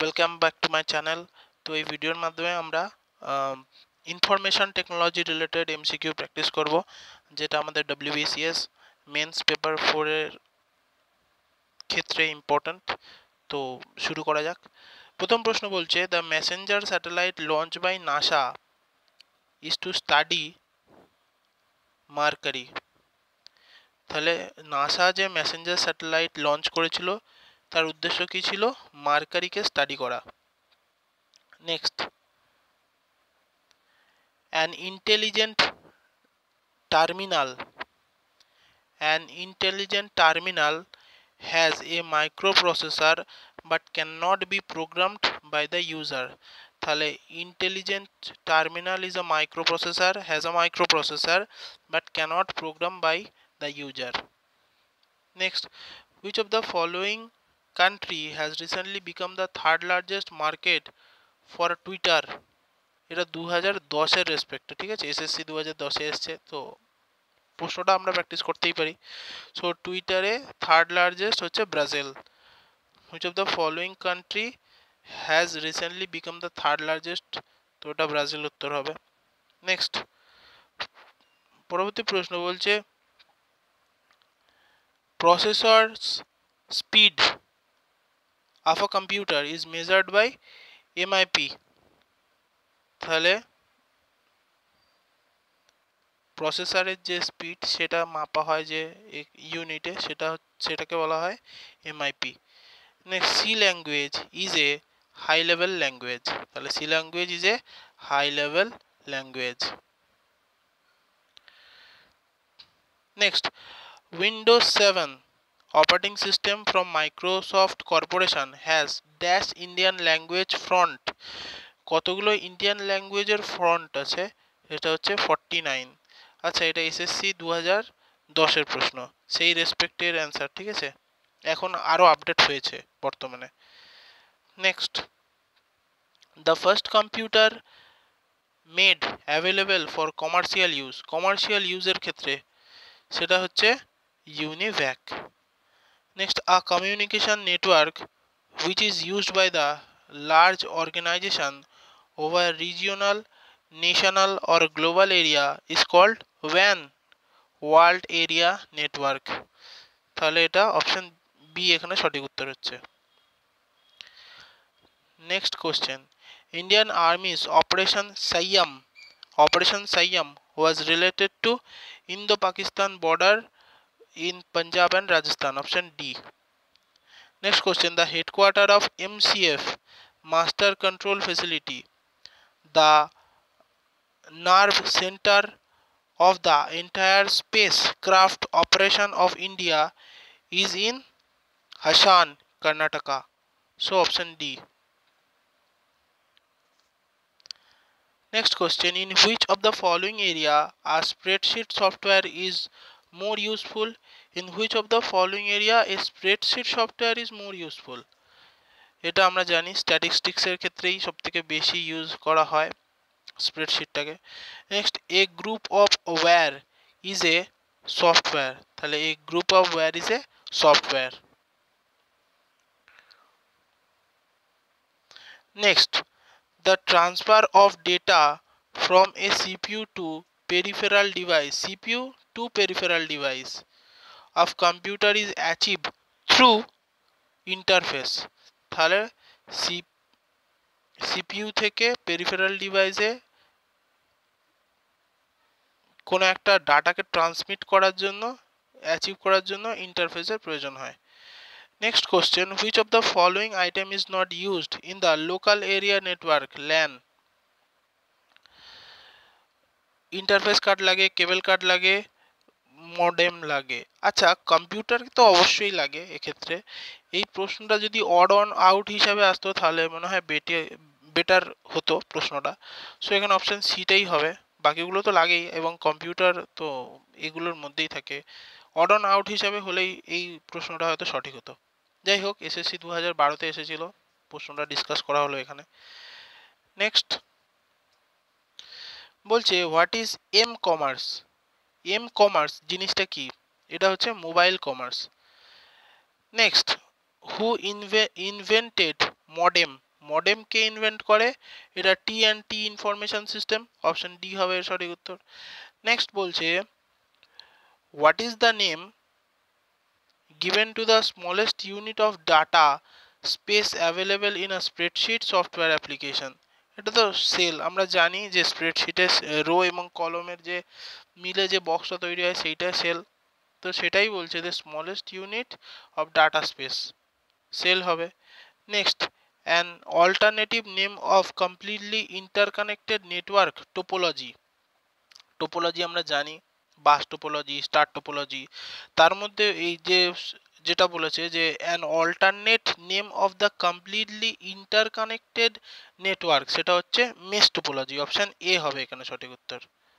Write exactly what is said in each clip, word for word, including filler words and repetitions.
Welcome back to my channel. তো এই ভিডিওর মাধ্যমে আমরা information technology related MCQ practice করব, যেটা আমাদের ডব্লিউবিসিএস মেন্স পেপার ফোরের ক্ষেত্রে ইম্পর্ট্যান্ট। তো শুরু করা যাক। প্রথম প্রশ্ন বলছে, the Messenger satellite launch by NASA is to study Mercury. তাহলে নাসা যে মেসেঞ্জার স্যাটেলাইট লঞ্চ করেছিল তার উদ্দেশ্য কী ছিল? মার্কারিকে স্টাডি করা। Next, an intelligent terminal an intelligent terminal has a microprocessor but cannot be programmed by the user. তাহলে intelligent terminal is a microprocessor has a microprocessor but cannot program by the user. Next, which of the following country has recently become the third largest market for Twitter? এটা দু হাজার দশের রেসপেক্টে, ঠিক আছে, SSC দু হাজার দশে এসছে, তো প্রশ্নটা আমরা প্র্যাকটিস করতেই পারি। সো টুইটারে থার্ড লার্জেস্ট হচ্ছে Brazil. Which of the following country has recently become the third largest? তো ওটা ব্রাজিল উত্তর হবে। নেক্সট, পরবর্তী প্রশ্ন বলছে, processor speed of a computer is measured by MIP. তাহলে প্রসেসরের যে স্পিড সেটা মাপা হয় যে ইউনিটে, সেটা সেটাকে বলা হয় MIP. Next, C language is a high level language. তাহলে C language is a high level language. Next, Windows seven operating system from Microsoft corporation has dash Indian language front. কতগুলো ইন্ডিয়ান ল্যাঙ্গুয়েজের ফ্রন্ট আছে? এটা হচ্ছে forty nine. আচ্ছা, এটা SSC দু হাজার দশের প্রশ্ন, সেই রেসপেক্টের অ্যান্সার, ঠিক আছে, এখন আরও আপডেট হয়েছে বর্তমানে। Next, the first computer made available for commercial use. Commercial ইউজের ক্ষেত্রে সেটা হচ্ছে UNIVAC. Next, a communication network which is used by the large organisation over regional, national or global area is called ওয়ান, world area network. তাহলে এটা option B এখানে সঠিক উত্তর হচ্ছে। Next question, Indian army's operation Saiyam operation Saiyam was related to Indo Pakistan border in Punjab and Rajasthan. Option D. Next question, the headquarter of MCF master control facility, the nerve center of the entire spacecraft operation of India is in Hassan, Karnataka. So option D. Next question, in which of the following area a spreadsheet software is more useful? In which of the following area a spreadsheet software is more useful? এটা আমরা জানি স্ট্যাটিস্টিক্সের ক্ষেত্রেই সবথেকে বেশি use করা হয় স্প্রেডশিটটাকে। Next, a group of wire is a software. তাহলে a group of wire is a software. Next, the transfer of data from a CPU to peripheral device CPU to peripheral device of computer is achieve through interface. তাহলে C CPU থেকে peripheral ডিভাইসে কোনো একটা ডাটাকে transmit করার জন্য, achieve করার জন্য ইন্টারফেসের প্রয়োজন হয়। Next question, which of the following item is not used in the local area network LAN? Interface card লাগে, কেবল কার্ড লাগে, মডেম লাগে। আচ্ছা, কম্পিউটার তো অবশ্যই লাগে এক্ষেত্রে। এই প্রশ্নটা যদি অড অন আউট হিসাবে আসতো তাহলে মনে হয় বেটে বেটার হতো প্রশ্নটা। সো এখানে অপশান সিটাই হবে, বাকিগুলো তো লাগেই এবং কম্পিউটার তো এগুলোর মধ্যেই থাকে। অড অন আউট হিসাবে হলেই এই প্রশ্নটা হয়তো সঠিক হতো। যাই হোক, এসএসসি দু হাজার বারোতে এসেছিল, প্রশ্নটা ডিসকাস করা হলো এখানে। নেক্সট বলছে, what is M commerce? M commerce জিনিসটা কি? এটা হচ্ছে mobile commerce. Next, who invented modem? Modem কে ইনভেন্ট করে? এটা T and T information system, option D হবে এর সঠিক উত্তর। নেক্সট বলছে what is the name given to the smallest unit of data space available in a spreadsheet software application? এটা তো সেল, আমরা জানি যে স্প্রেডশিটে রো এবং কলমের যে মিলে যে বক্সটা তৈরি হয় সেইটা সেল, তো সেটাই বলছে যে smallest unit of data space, cell হবে। Next, an alternative name of completely interconnected network topology. Topology আমরা জানি বাস টোপোলজি, স্টার টোপোলজি, তার মধ্যে এই যে যেটা বলেছে যে an alternate name of the completely interconnected network, সেটা হচ্ছে মেশ টোপোলজি, অপশন এ হবে এখানে সঠিক উত্তর।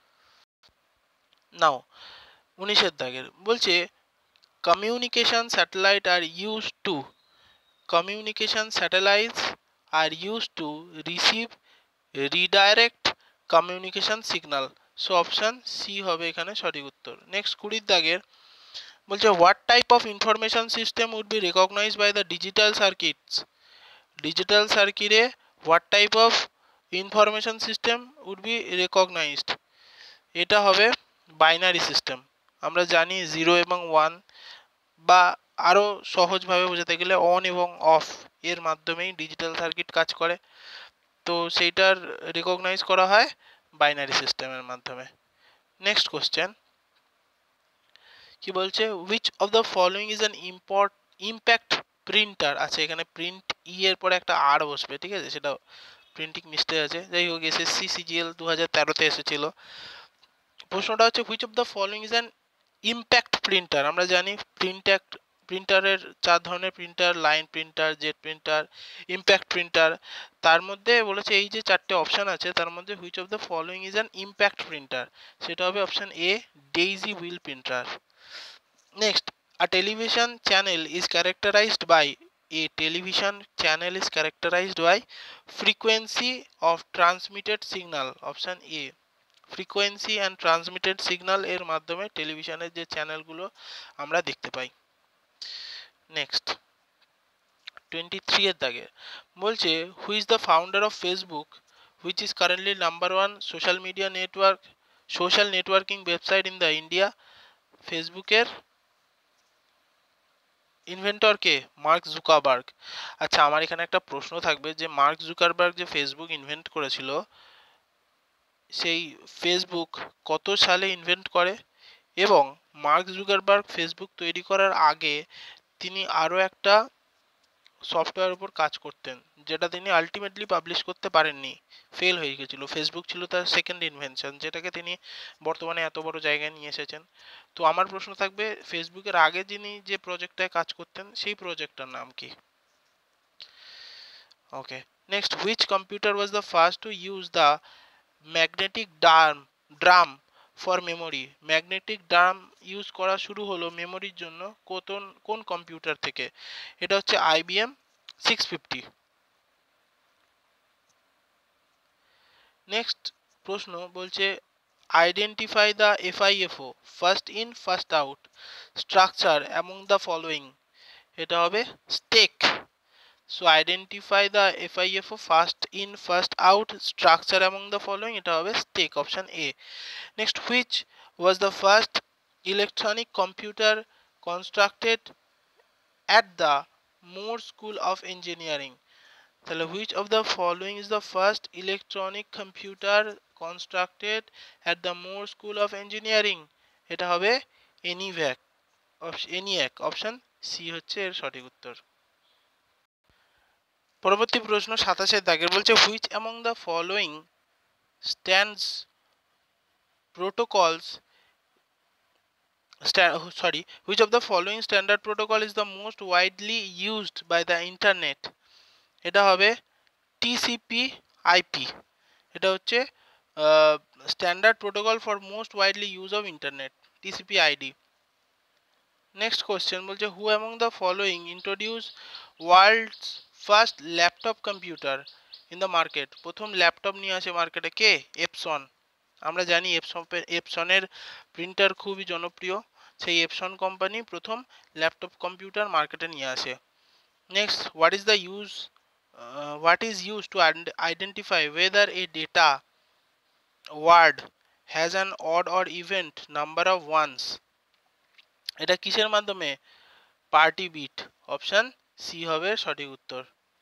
নাও উনিশের দাগের বলছে কমিউনিকেশন স্যাটেলাইট আর use to communication satellites are used to receive redirect communication signal, so option C হবে এখানে সঠিক উত্তর। নেক্সট কুড়ির দাগের বলছে what type of information system would be recognized by the digital circuits? digital circuit A what type of information system would be recognized? এটা হবে binary system, আমরা জানি জিরো এবং ওয়ান, বা আরও সহজভাবে বোঝাতে গেলে অন এবং অফ এর মাধ্যমেই ডিজিটাল সার্কিট কাজ করে, তো সেইটার রিকগনাইজ করা হয় বাইনারি সিস্টেমের মাধ্যমে। নেক্সট কোশ্চেন কি বলছে which of the following is an import impact printer. আচ্ছা এখানে প্রিন্ট ই এর পরে একটা আর বসবে, ঠিক আছে, সেটা প্রিন্টিং মিস্টেক আছে, যাই হোক এসএসসি সিজিএল দু হাজার তেরোতে এসেছিল। প্রশ্নটা হচ্ছে which of the following is an impact printer. আমরা জানি প্রিন্ট্যাক্ট প্রিন্টারের চার ধরনের printer, line printer, jet printer, impact printer, তার মধ্যে বলেছে এই যে চারটে অপশান আছে তার মধ্যে which of the following is an impact printer, সেটা হবে option A daisy wheel printer. Next, a television channel is characterized by a television channel is characterized by frequency of transmitted signal, option A frequency and transmitted signal এর মাধ্যমে টেলিভিশনের যে চ্যানেলগুলো আমরা দেখতে পাই। Next twenty three এর দাগে বলছে who is the founder of Facebook which is currently number one social media network social networking website in the India. ফেসবুকের ইনভেন্টর কে? Mark Zuckerberg. আচ্ছা আমার এখানে একটা প্রশ্ন থাকবে যে মার্ক জুকারবার্গ যে ফেসবুক ইনভেন্ট করেছিল সেই ফেসবুক কত সালে ইনভেন্ট করে, এবং মার্ক জুকারবার্গ ফেসবুক তৈরি করার আগে তিনি আরও একটা সফটওয়্যার উপর কাজ করতেন যেটা তিনি আলটিমেটলি পাবলিশ করতে পারেননি, ফেল হয়ে গেছিল। ফেসবুক ছিল তার সেকেন্ড ইনভেনশন যেটাকে তিনি বর্তমানে এত বড় জায়গায় নিয়ে এসেছেন। তো আমার প্রশ্ন থাকবে ফেসবুকের আগে যিনি যে প্রজেক্টটায় কাজ করতেন সেই প্রজেক্টটার নাম কি? Okay, next which computer was the first to use the magnetic drum drum for memory. Magnetic drum use করা শুরু হলো মেমোরির জন্য কোন কোন কম্পিউটার থেকে? এটা হচ্ছে আইবিএম সিক্স ফিফটি। নেক্সট প্রশ্ন বলছে identify the FIFO first in first out structure among the following, এটা হবে stack. So identify the FIFO first in first out structure among the following, এটা হবে stack, option A. Next which was the first electronic computer constructed at the Moore school of engineering. তাহলে which of the following is the first electronic computer constructed at the Moore school of engineering, এটা হবে এনিভ্যাক ENIAC, option C হচ্ছে এর সঠিক উত্তর। পরবর্তী প্রশ্ন সাতাশের দাগের বলছে which among the following stands protocols sorry which of the following standard protocol is the most widely used by the internet, এটা হবে টিসিপি আইপি, এটা হচ্ছে standard protocol for most widely use of internet, TCP ID. Next question বলছে who among the following introduce world's first laptop computer in the market. প্রথম laptop নিয়ে আসে মার্কেটে কে? Epson. আমরা জানি এপসন এপসনের প্রিন্টার খুবই জনপ্রিয়, সেই এপসন কোম্পানি প্রথম ল্যাপটপ কম্পিউটার মার্কেটে নিয়ে আসে। Next what is the use Uh, what is used to ident- identify whether a data word has an odd or even number of ones? এটা কিসের মাধ্যমে? Party bit. অপশন সি হবে সঠিক উত্তর।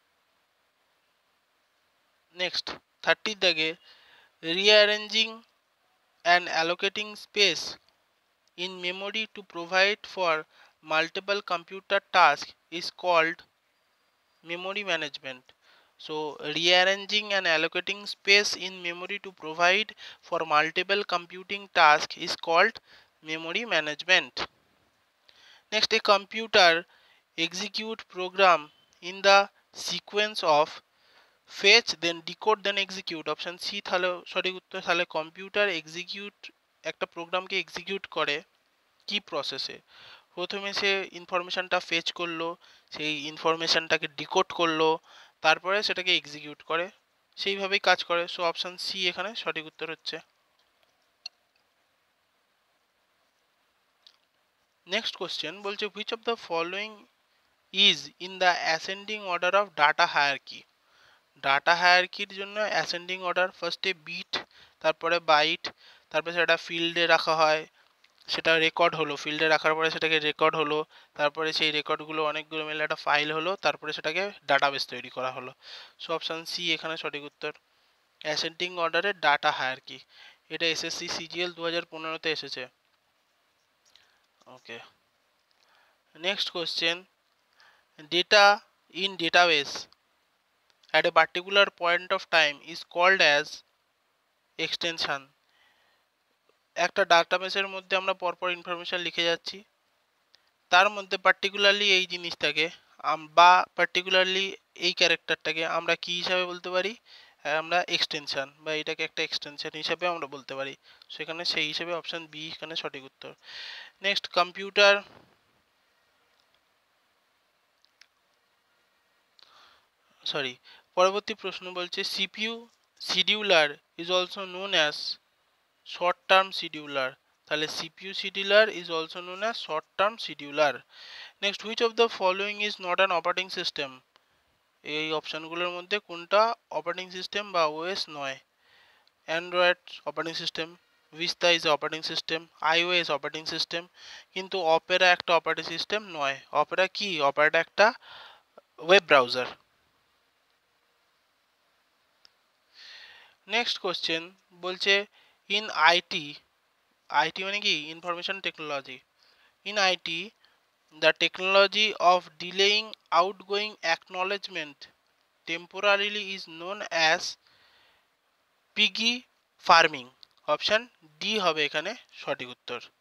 নেক্সট থার্টি দাগে rearranging and allocating space in memory to provide for multiple computer tasks is called memory management. So rearranging and allocating space in memory to provide for multiple computing tasks is called memory management. Next, a computer execute program in the sequence of fetch then decode then execute. Option C তাহলে সঠিক উত্তর। তাহলে computer execute একটা প্রোগ্রামকে execute করে কি প্রসেসে? প্রথমে সে ইনফরমেশনটা ফেচ করলো, সেই ইনফরমেশনটাকে ডিকোড করলো, তারপরে সেটাকে এক্সিকিউট করে, সেইভাবেই কাজ করে। সো অপশন সি এখানে সঠিক উত্তর হচ্ছে। নেক্সট কোশ্চেন বলছে which of the following is in the ascending order of data hierarchy? Data হায়ারকির জন্য অ্যাসেন্ডিং অর্ডার ফার্স্টে বিট, তারপরে বাইট, তারপরে সেটা ফিল্ডে রাখা হয়, সেটা রেকর্ড হলো, ফিল্ডে রাখার পরে সেটাকে রেকর্ড হলো, তারপরে সেই রেকর্ডগুলো অনেকগুলো মিলে একটা ফাইল হলো, তারপরে সেটাকে ডাটাবেস তৈরি করা হলো। সো অপশান সি এখানে সঠিক উত্তর। অ্যাসেন্ডিং অর্ডারের ডাটা হায়ারকি, এটা এসএসসি সিজিএল দু হাজার পনেরোতে এসেছে। Okay, next question data in database at a particular point of time is called as extension. একটা ডাটাবেসের মধ্যে আমরা পরপর ইনফরমেশন লিখে যাচ্ছি, তার মধ্যে পার্টিকুলারলি এই জিনিসটাকে বা পার্টিকুলারলি এই ক্যারেক্টারটাকে আমরা কি হিসাবে বলতে পারি? আমরা এক্সটেনশন, বা এটাকে একটা এক্সটেনশন হিসাবে আমরা বলতে পারি। সেখানে সেই হিসাবে অপশন বি এখানে সঠিক উত্তর। নেক্সট কম্পিউটার সরি পরবর্তী প্রশ্ন বলছে CPU scheduler is also known as short term scheduler. তাহলে CPU scheduler is also known as short term scheduler. Next which of the following is not an operating system? এই অপশানগুলোর মধ্যে কোনটা operating system বা OS নয়? Android operating system, Vista is operating system, iOS operating system, কিন্তু Opera একটা operating system নয়। Opera কি? অপেরাটা একটা ওয়েব ব্রাউজার। নেক্সট কোশ্চেন বলছে ইন আইটি, আইটি মানে কি? Information technology. In IT the technology of delaying outgoing acknowledgement temporarily is known as piggy farming. Option D হবে এখানে সঠিক উত্তর।